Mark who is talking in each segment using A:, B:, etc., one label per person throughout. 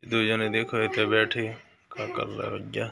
A: दो जने देखो इतने बैठे क्या कर रहा है भैया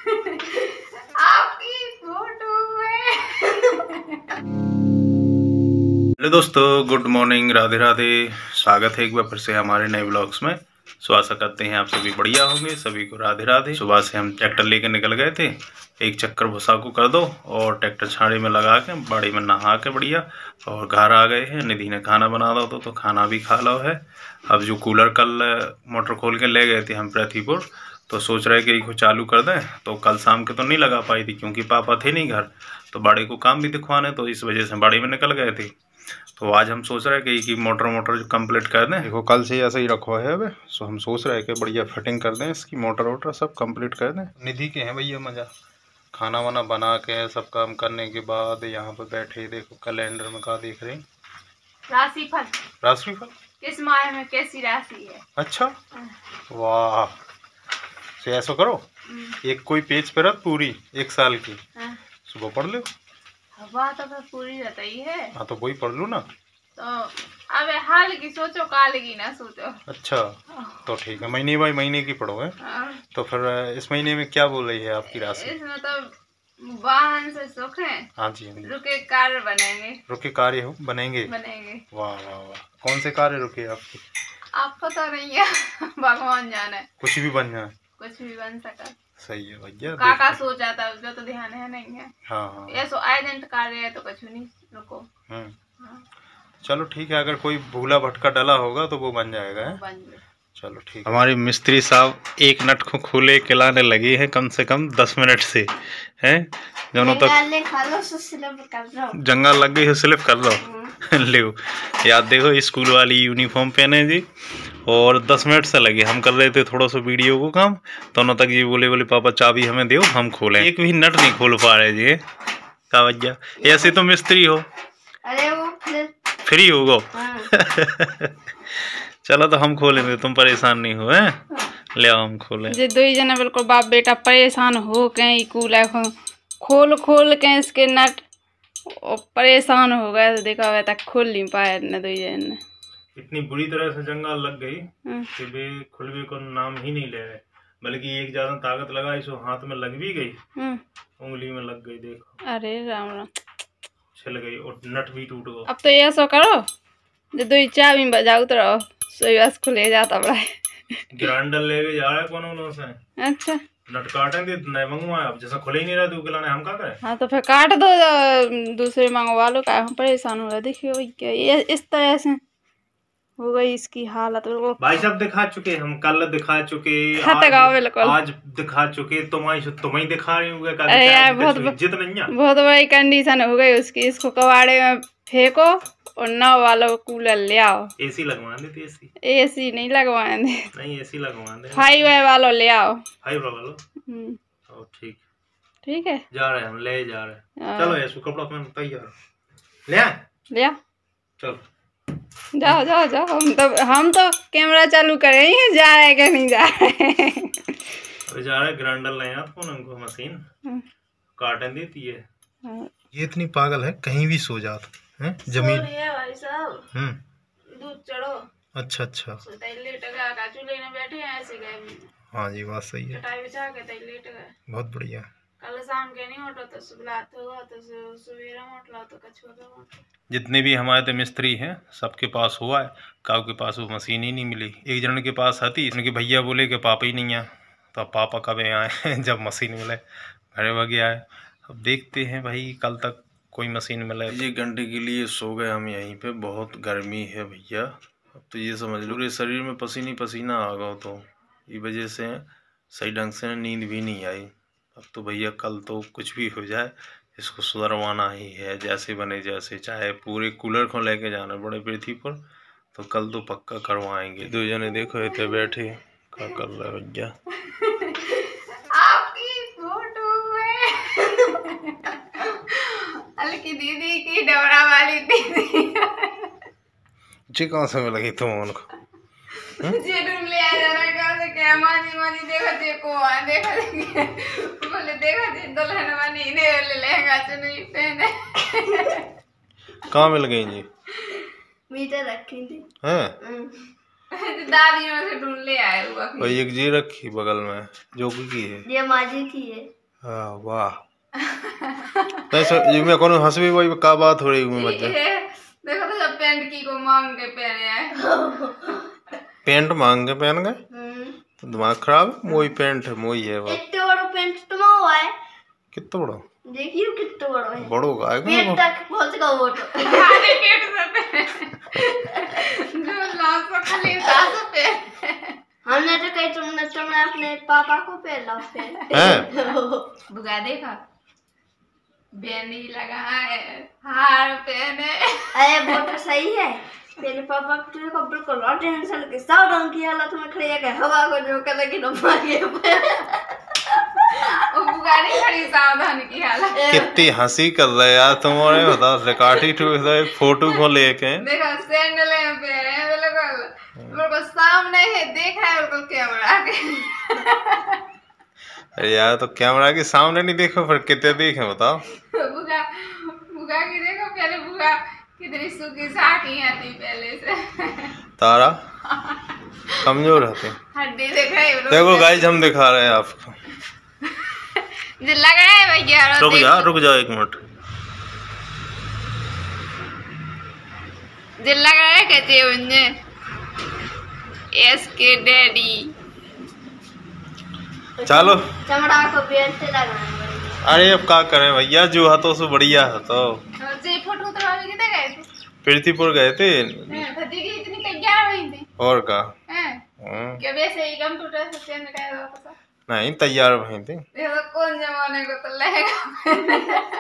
B: आपकी फोटो में।
A: हेलो दोस्तों, गुड मॉर्निंग, राधे राधे। स्वागत है एक बार फिर से हमारे नए ब्लॉग्स में। सो आशा करते हैं आप सभी बढ़िया होंगे। सभी को राधे राधे। सुबह से हम ट्रैक्टर लेकर निकल गए थे। एक चक्कर भुसा को कर दो और ट्रैक्टर छाड़ी में लगा के बाड़ी में नहा के बढ़िया और घर आ गए हैं। निधि ने खाना बना दो तो खाना भी खा लो है। अब जो कूलर कल मोटर खोल के ले गए थे हम पृथ्वीपुर, तो सोच रहे कि इसको चालू कर दें। तो कल शाम के तो नहीं लगा पाई थी क्योंकि पापा थे नहीं घर, तो बाड़ी को काम भी दिखवाने, तो इस वजह से बाड़ी में निकल गए थे। तो आज हम सोच रहे हैं कि मोटर जो कंप्लीट कर दें। देखो कल से ऐसा ही रखा है अब। सो हम सोच रहे हैं कि बढ़िया फिटिंग कर दें इसकी, मोटर सब कंप्लीट कर दें। निधि के हैं भैया मजा, खाना वाना बना के सब काम करने के बाद यहाँ पे बैठे देखो कैलेंडर में क्या देख रहे हैं।
B: राशिफल।
A: राशिफल
B: किस माह में कैसी राशि है।
A: अच्छा, वाह। तो ऐसा करो, एक कोई पेज पे रख पूरी एक साल की, सुबह पढ़ लो।
B: बात तो फिर पूरी रहता ही है।
A: हाँ तो वही पढ़ लो ना।
B: तो अब हाल की सोचो, काल की ना सोचो।
A: अच्छा तो ठीक है, महीने बाई महीने की पढ़ो है। तो फिर इस महीने में क्या बोल रही है आपकी राशि?
B: इसमें तो वाहन से सुख है।
A: हाँ जी, हाँ जी।
B: रुके कार्य बनेंगे।
A: रुके कार्य हो बनेंगे। वाह वाह वाह। कौन से कार्य रुके आपके?
B: आपको तो नहीं है, भगवान जाने।
A: कुछ भी बन जाए, कुछ
B: भी बन सका।
A: सही है भैया।
B: काका सोचा था उसका तो ध्यान है नहीं है।
A: हाँ हाँ,
B: ऐसो एजेंट कार्य है तो कुछ नहीं, रुको। हाँ।
A: चलो ठीक है, अगर कोई भूला भटका डला होगा तो वो बन जाएगा है? चलो ठीक। हमारे मिस्त्री साहब एक नट को खोले के लाने लगे हैं कम से कम 10 मिनट से हैं। दोनों तक जंगा लग गई है, स्लिप कर लो। ले याद देखो, स्कूल वाली यूनिफॉर्म पहने जी, और 10 मिनट से लगे। हम कर रहे थे थोड़ा सा वीडियो को काम, दोनों तक ये बोले पापा चाबी हमें दो हम खोलें। एक भी नट नहीं खोल पा रहे जी। क्या भैया, ऐसे तो मिस्त्री हो। अरे वो फ्री हो गो। चलो तो हम खोलेंगे, तुम परेशान नहीं हो हैं। ले आओ हम खोले।
B: जे दो ही जना बिल्कुल बाप बेटा परेशान हो के कूला खोल के इसके नट और परेशान हो गए। तो देखा हुआ तक खोल नहीं पाए न दो ही जन।
A: इतनी बुरी तरह से जंगल लग गई कि वे खुलवे को नाम ही नहीं ले रहे, बल्कि एक ज्यादा ताकत लगा इसो हाथ में लग भी गई, उंगली में लग गई। देखो, अरे
B: राम राम,
A: छिल गई और नट भी टूट गया। अब
B: तो ये सो करो, जो दो चाबी बजाओ तो रहो, सोई बस खुले जाता बड़ा।
A: ग्राइंडर लेके जा रहा है कौन से। अच्छा, नट काटे थे नहीं मंगवाए, अब जैसा खुले ही नहीं रहा तो लाने हम क्या करें।
B: हाँ तो फिर काट दो, दूसरे मंगवा लो, क्या हम परेशान हो रहे। देखिए क्या ये इस तरह से हो गई इसकी हालत।
A: भाई साहब दिखा चुके, हम कल दिखा चुके, आज दिखा चुके, तुम्हें दिखा रही हूँ।
B: अरे यार बहुत बड़ी कंडीशन हो गई उसकी। इसको कबाड़े में फेंको और नौ वाला कूलर ले आओ।
A: एसी लगवा दे।
B: एसी नहीं लगवाने दे,
A: नहीं एसी लगवा दे।
B: 5 वाला ले आओ।
A: 5 वाला ठीक
B: ठीक है,
A: जा रहे हैं हम, ले जा रहे हैं। चलो ऐसो कपड़ा पहन तैयार, ले आ चलो।
B: जाओ हम तो कैमरा चालू करेंगे, जा रहे हैं कि नहीं जा रहे।
A: अरे जा रहे, ग्राइंडर ले आ तो उनको मशीन काटन देती है। ये इतनी पागल है, कहीं भी सो जाता है जमीन।
B: भाई साहब दूध चढ़ो।
A: अच्छा अच्छा,
B: चूल्हे में बैठे हैं ऐसे गए।
A: हाँ जी बात सही है,
B: बिछा के लेट गए।
A: बहुत बढ़िया।
B: कल शाम के नहीं उठो तो सवेरे उठला तो कछुआ।
A: जितने भी हमारे तो मिस्त्री हैं सबके पास हुआ है, काऊ के पास वो मशीन ही नहीं मिली। एक जन के पास आती, इनके भैया बोले कि पापा ही नहीं आए, तो अब पापा कब आए जब मशीन मिले घरे वगे आए। अब देखते हैं भाई कल तक कोई मशीन मिले। 1 घंटे के लिए सो गए हम यहीं पे, बहुत गर्मी है भैया। अब तो ये समझ लो पूरे शरीर में पसीनी पसीना आ गया, तो ये वजह से सही ढंग से नींद भी नहीं आई। अब तो भैया कल तो कुछ भी हो जाए इसको सुधरवाना ही है, जैसे बने जैसे, चाहे पूरे कूलर को लेके जाना पड़े पृथ्वी पर, तो कल तो पक्का करवाएंगे। दो जने देखो इतने बैठे क्या कर रहा है भैया।
B: आपकी फोटो में अलकी दीदी की डबरा वाली दीदी
A: जी कहाँ से मिलेगी तुम उनको?
B: मुझे ढूंढ ले आ जाना कहाँ से, क्या माजी देखो बोले देखो दुल्हन वाली ने लहंगा चुन्नी पहने।
A: कहाँ मिल गई जी?
B: मीटर रखी थी।
A: हैं?
B: दादी से ढूंढ ले आए हुआ।
A: और एक जी रखी बगल में जो की है,
B: ये माजी की है।
A: हाँ वाह। नहीं मैं कौन हंस भी वही का बात हो रही हूँ बच्चे।
B: देखो तो सब पेंट की को मांग के पहने आए।
A: पेंट मांग के पहन गए तो दिमाग खराब है। मोई पेंट है, मोई है वो।
B: इतना बड़ा पेंट तो हुआ है।
A: कितना बड़ा
B: देखिए कितना बड़ा है।
A: बड़ो का
B: पेट तक पहुंच गया वो तो। खाने पेट से जो लाश को खाली दास पे। हमने तो कहीं तुमने अपने पापा को पहला है। बुगा देखा बेनी लगा है, हार पहने। अरे वो तो सही है। तेरे पापा तुझे को बिल्कुल टेंशन के सावधान की हालत में खड़े है, हवा को जो कर लगी न मारे। वो बुगानी खड़ी सावधान की हालत।
A: कितनी हंसी कर रहे यार तुम्हारे, बताओ रिकॉर्डिंग तो एक फोटो को लेके
B: देखो सैंडल है पैर है बिल्कुल सामने है, देखा है बिल्कुल कैमरा के।
A: अरे यार तो कैमरा के सामने नहीं देखो फिर कितने देखे बताओ।
B: बुगा बुगा की देखो पहले, बुगा कितनी सूखी साखी थी पहले से।
A: तारा कमजोर होते
B: हड्डी देख रहे हो।
A: देखो गाइस हम दिखा रहे हैं आपको।
B: जो लग रहा है भैया।
A: रुक जाओ एक मिनट।
B: जो लग रहा है कहते हैं उन्हें एसके डैडी।
A: चलो
B: चमड़ा को पेंट से लगाना।
A: अरे अब क्या करें भैया, जो हाथों से बढ़िया है तो।
B: फोटो उतरवाने कितने गए थे?
A: पृथ्वीपुर गए थे।
B: इतनी तैयार हुई थी
A: और का
B: क्या वैसे ही कंप्यूटर से चेंज कर दो।
A: नहीं तैयार वहीं थे।
B: देखो कौन जमाने को तो लहंगा।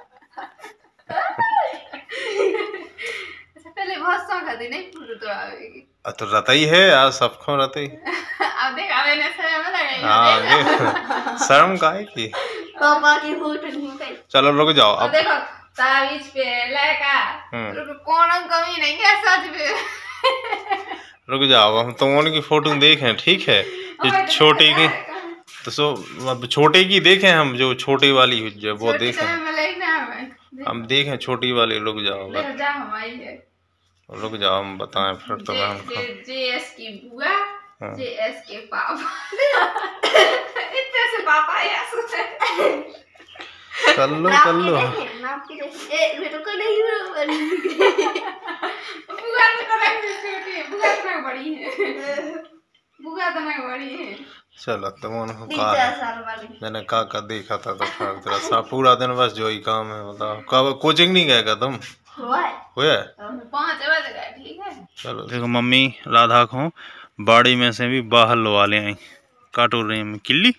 B: अच्छा पहले बहुत शौक थी नहीं फोटो उतरवाने।
A: तो रहता ही है यार, सबको रहता ही।
B: अब देख अब इन्हें शर्म लगे।
A: हाँ शर्म काहे की।
B: पापा की फोटो नहीं गई।
A: चलो रुक जाओ
B: अब देखो तावीज पे लड़का कौन कमी नहीं है सच में।
A: रुक जाओ हम तुम की फोटो देखें ठीक है। छोटे की तो सो छोटे की देखें हम, जो छोटी वाली जो वो देखें हम देखें छोटी वाली। रुक जाओ रुक जाओ हम बताएं फिर तो मैं हमको।
B: जेएस की बुआ जेएस के पापा। इतने से पापा
A: चल लो चलो तुम मैंने का देखा था तो फिर तेरा सा पूरा दिन बस जो ही काम है बताओ। कब कोचिंग नहीं गए तुम? हुआ
B: 5 बजे गए ठीक है।
A: चलो देखो मम्मी राधा को बाड़ी में से भी बाहर लवा ले आई। काटो रही में किल्ली।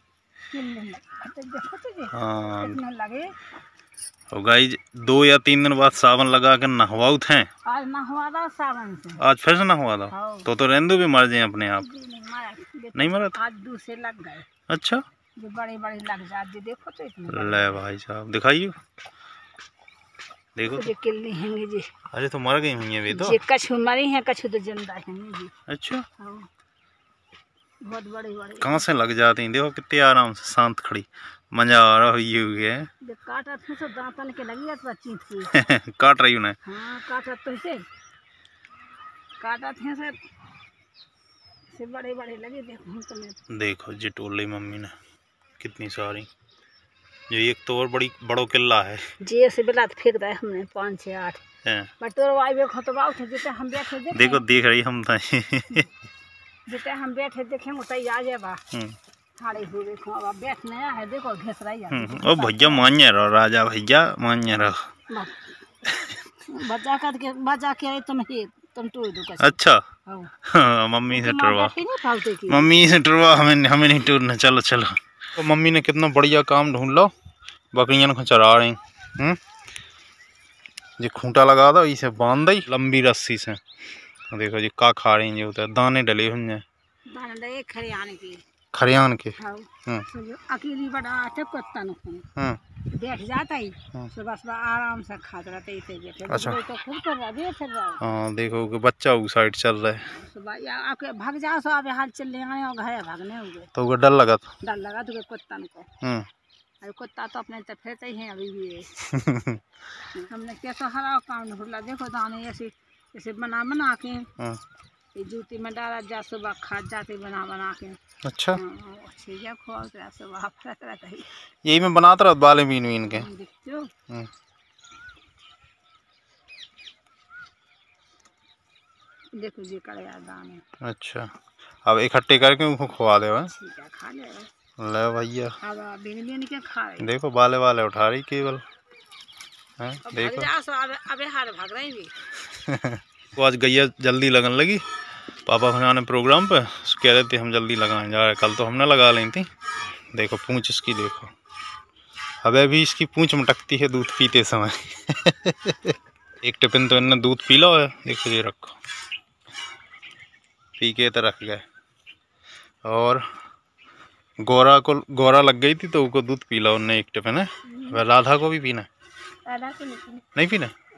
A: हाँ तो गाइस 2 या 3 दिन बाद सावन लगा कर नहवाऊ थे।
B: आज नहवा था सावन से।
A: आज फिर से नहवा था तो रेंदू भी मर जाए अपने आप। नहीं मरा था
B: आज दूसरे लग गए।
A: अच्छा
B: जो बड़े बड़े लग जाते देखो तो इतने।
A: ले भाई साहब दिखाइए देखो
B: तो किल्ली हैंगे जी।
A: अरे तो मर गई हुई है वे तो।
B: ये कछु मरी है कछु तो जिंदा हैंगे जी।
A: अच्छा
B: बहुत बड़े बड़े
A: कहाँ से लग जाती हैं देखो कितने आराम से शांत खड़ी मजा आ रहा हुई है।
B: काटा थे तो दांतन के लगी है चींट
A: काट रही उन्हें।
B: हाँ काटा तो से काटा थे से बड़े बड़े लगे देखो।
A: देखो जी टोली मम्मी ने कितनी सारी। जो एक तो और बड़ो किला है
B: जी ऐसे बिला फेंक दिया हमने 5 6 8 बटोर वाई बे खतबा उठे जिते हम बैठे
A: देखो देख रही हम था।
B: जिते हम बैठे देखें उतई आ जाए बा खड़े हुए अब बैठ नया है देखो घेस रही है।
A: ओ भैया मान्य रहो राजा भैया मान्य रहो।
B: बजा के तुम टूर दो।
A: अच्छा हाँ, मम्मी से टुरवा हमें नहीं टूरना। चलो चलो तो मम्मी ने कितना बढ़िया काम ढूंढ लो। बकरियां को चरा रही जी खूंटा लगा दो इसे बांध दी लंबी रस्सी से। देखो जी का खा रही जो दाने डले हुए खरियान के।
B: अकेली बड़ा कुत्ता बैठ जाता ही सुबह सुबह आराम से खाता रहता है।
A: अच्छा
B: तो खुद कर रहा
A: हाँ देखो कि बच्चा उस साइड चल रहा है
B: सुबह आपके भाग जाओ सो आप हाथ चल रहे और घर भागने हो गए
A: तो डर लगा
B: तो कुत्ता को। अरे कुत्ता तो अपने तो फिरते ही हैं अभी भी। हमने कैसा हरा काम ढूंढला देखो दाने ऐसे ऐसे बना के ये जूती में डाला जा, सुबह खा जाते बना बना के।
A: अच्छा,
B: अच्छे खोलते सुबह रहता है,
A: यही मैं बनाता रहा बाले बीन बीन के।
B: देखो जी करे दाने।
A: अच्छा, अब इकट्ठे करके उनको खुआ दे।
B: खा ले
A: भैया,
B: अब खा रही।
A: देखो बाले वाले उठा रही केवल हैं, देखो
B: अबे हार भाग रही भी।
A: वो आज गैया जल्दी लगन लगी, पापा भगाने प्रोग्राम पे कह रहे थे हम जल्दी लगाएं जा रहे, कल तो हमने लगा ली थी। देखो पूंछ इसकी, देखो अबे भी इसकी पूंछ मटकती है दूध पीते समय। एक टिफिन तो इन्हें दूध पी लो है, देखो ये रखो, पी के तो रख गए। और गोरा लग गई थी तो उसको दूध पी लो उन्हें एक टिफिन है। राधा को भी पीना,
B: राधा को
A: नहीं पीना।